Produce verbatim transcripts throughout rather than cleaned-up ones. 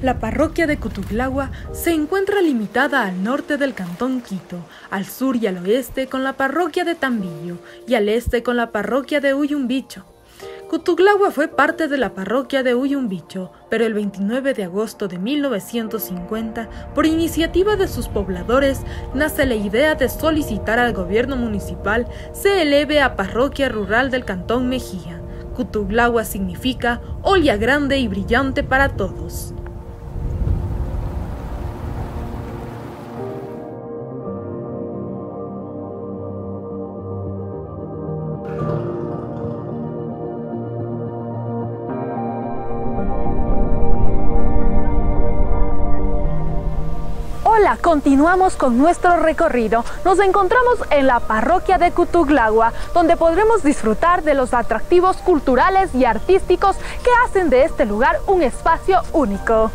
La parroquia de Cutuglagua se encuentra limitada al norte del cantón Quito, al sur y al oeste con la parroquia de Tambillo y al este con la parroquia de Uyumbicho. Cutuglagua fue parte de la parroquia de Uyumbicho, pero el veintinueve de agosto de mil novecientos cincuenta, por iniciativa de sus pobladores, nace la idea de solicitar al gobierno municipal se eleve a parroquia rural del cantón Mejía. Cutuglagua significa olla grande y brillante para todos. Hola, continuamos con nuestro recorrido. Nos encontramos en la parroquia de Cutuglagua, donde podremos disfrutar de los atractivos culturales y artísticos que hacen de este lugar un espacio único.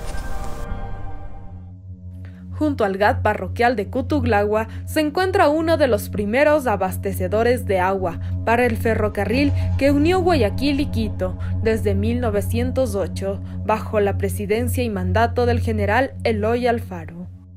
Junto al G A T parroquial de Cutuglagua se encuentra uno de los primeros abastecedores de agua para el ferrocarril que unió Guayaquil y Quito desde mil novecientos ocho, bajo la presidencia y mandato del general Eloy Alfaro.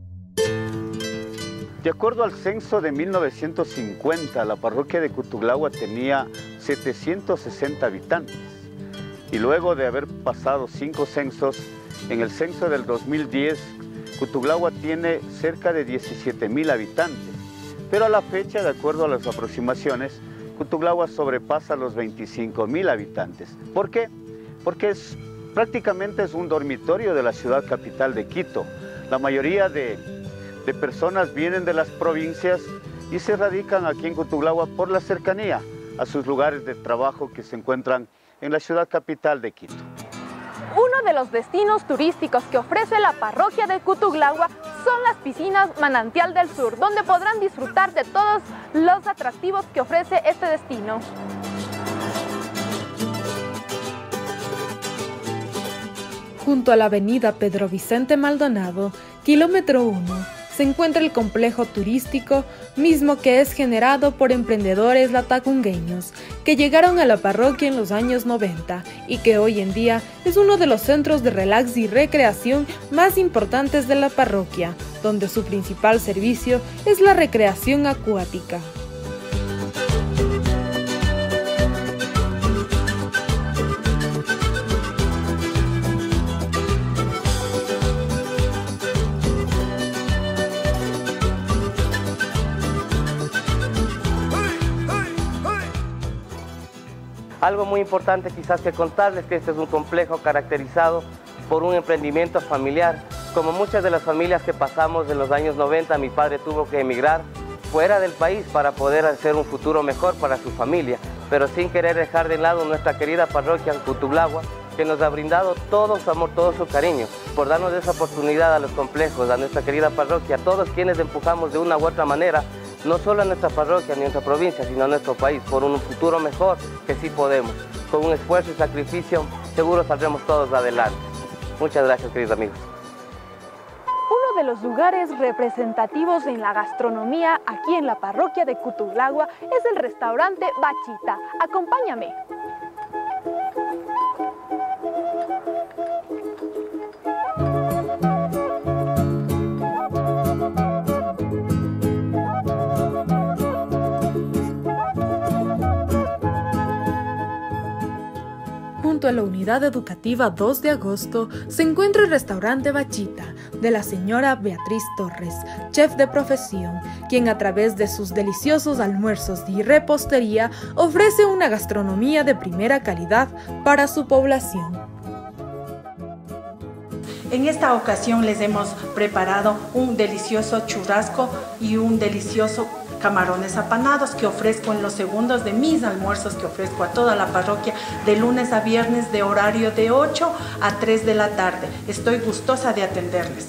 De acuerdo al censo de mil novecientos cincuenta, la parroquia de Cutuglagua tenía setecientos sesenta habitantes. Y luego de haber pasado cinco censos, en el censo del dos mil diez, Cutuglagua tiene cerca de diecisiete mil habitantes. Pero a la fecha, de acuerdo a las aproximaciones, Cutuglagua sobrepasa los veinticinco mil habitantes. ¿Por qué? Porque es, prácticamente es un dormitorio de la ciudad capital de Quito. La mayoría de de personas vienen de las provincias y se radican aquí en Cutuglagua por la cercanía a sus lugares de trabajo que se encuentran en la ciudad capital de Quito. Uno de los destinos turísticos que ofrece la parroquia de Cutuglagua son las piscinas Manantial del Sur, donde podrán disfrutar de todos los atractivos que ofrece este destino. Junto a la avenida Pedro Vicente Maldonado, kilómetro uno, se encuentra el complejo turístico, mismo que es generado por emprendedores latacungueños que llegaron a la parroquia en los años noventa y que hoy en día es uno de los centros de relax y recreación más importantes de la parroquia, donde su principal servicio es la recreación acuática. Algo muy importante quizás que contarles que este es un complejo caracterizado por un emprendimiento familiar. Como muchas de las familias que pasamos en los años noventa, mi padre tuvo que emigrar fuera del país para poder hacer un futuro mejor para su familia, pero sin querer dejar de lado nuestra querida parroquia Cutuglagua, que nos ha brindado todo su amor, todo su cariño, por darnos esa oportunidad a los complejos, a nuestra querida parroquia, a todos quienes empujamos de una u otra manera, no solo a nuestra parroquia ni a nuestra provincia, sino a nuestro país, por un futuro mejor que sí podemos. Con un esfuerzo y sacrificio, seguro saldremos todos adelante. Muchas gracias, queridos amigos. Uno de los lugares representativos en la gastronomía aquí en la parroquia de Cutuglagua es el restaurante Bachita. Acompáñame. Junto a la unidad educativa dos de agosto se encuentra el restaurante Bachita de la señora Beatriz Torres, chef de profesión, quien a través de sus deliciosos almuerzos y repostería ofrece una gastronomía de primera calidad para su población. En esta ocasión les hemos preparado un delicioso churrasco y un delicioso camarones apanados que ofrezco en los segundos de mis almuerzos que ofrezco a toda la parroquia de lunes a viernes de horario de ocho a tres de la tarde. Estoy gustosa de atenderles.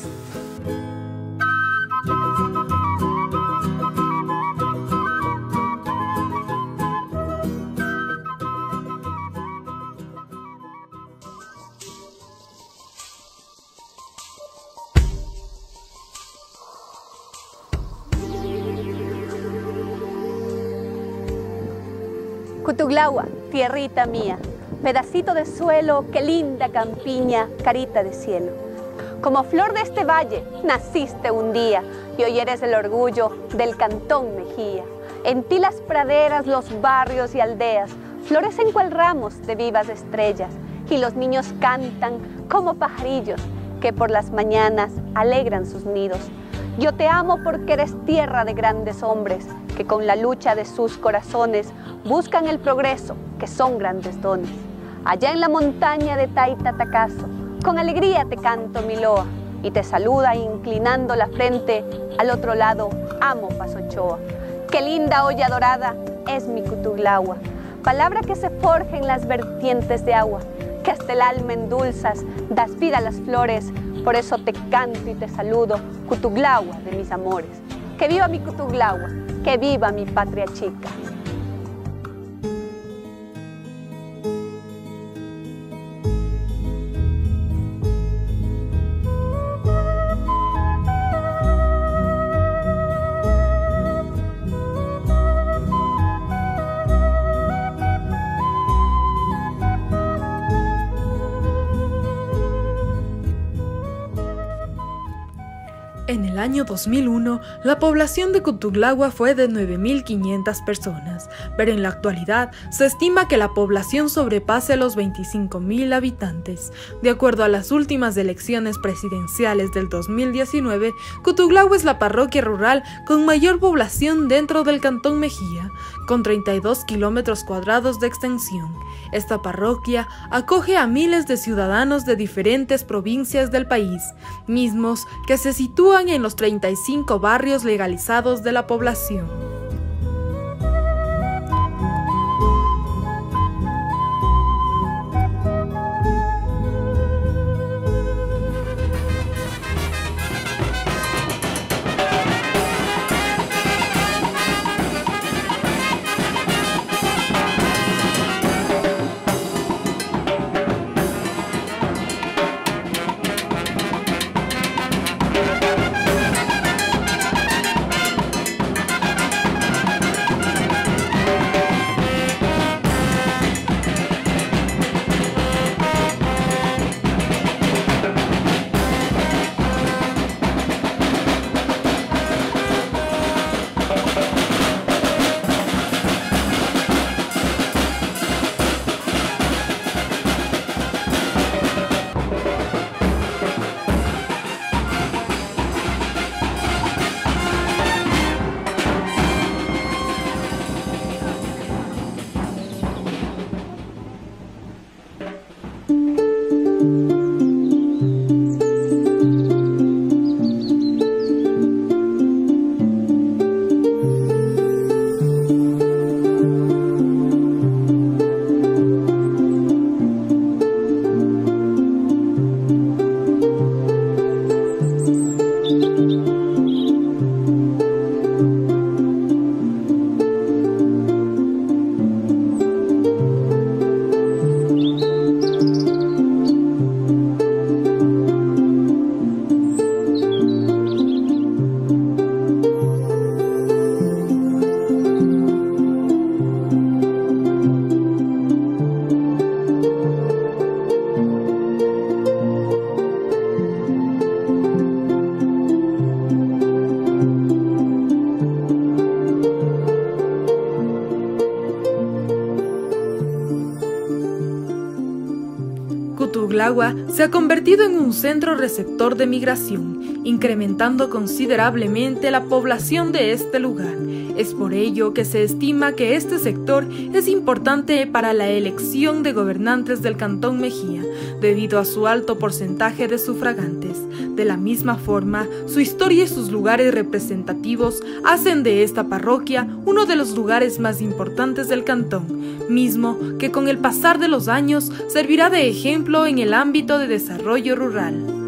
Cutuglagua, tierrita mía, pedacito de suelo, qué linda campiña, carita de cielo. Como flor de este valle, naciste un día y hoy eres el orgullo del Cantón Mejía. En ti las praderas, los barrios y aldeas florecen cual ramos de vivas estrellas y los niños cantan como pajarillos que por las mañanas alegran sus nidos. Yo te amo porque eres tierra de grandes hombres que con la lucha de sus corazones buscan el progreso, que son grandes dones. Allá en la montaña de Taytatacazo, con alegría te canto mi loa y te saluda inclinando la frente. Al otro lado, amo Pasochoa. Qué linda olla dorada es mi Cutuglagua, palabra que se forja en las vertientes de agua, que hasta el alma endulzas, das vida a las flores. Por eso te canto y te saludo, Cutuglagua de mis amores. Que viva mi Cutuglagua, que viva mi patria chica. En el año dos mil uno, la población de Cutuglagua fue de nueve mil quinientas personas, pero en la actualidad se estima que la población sobrepase los veinticinco mil habitantes. De acuerdo a las últimas elecciones presidenciales del dos mil diecinueve, Cutuglagua es la parroquia rural con mayor población dentro del Cantón Mejía, con treinta y dos kilómetros cuadrados de extensión. Esta parroquia acoge a miles de ciudadanos de diferentes provincias del país, mismos que se sitúan en los treinta y cinco barrios legalizados de la población. Cutuglagua se ha convertido en un centro receptor de migración, incrementando considerablemente la población de este lugar. Es por ello que se estima que este sector es importante para la elección de gobernantes del Cantón Mejía, debido a su alto porcentaje de sufragantes. De la misma forma, su historia y sus lugares representativos hacen de esta parroquia uno de los lugares más importantes del cantón, mismo que con el pasar de los años servirá de ejemplo en el ámbito de desarrollo rural.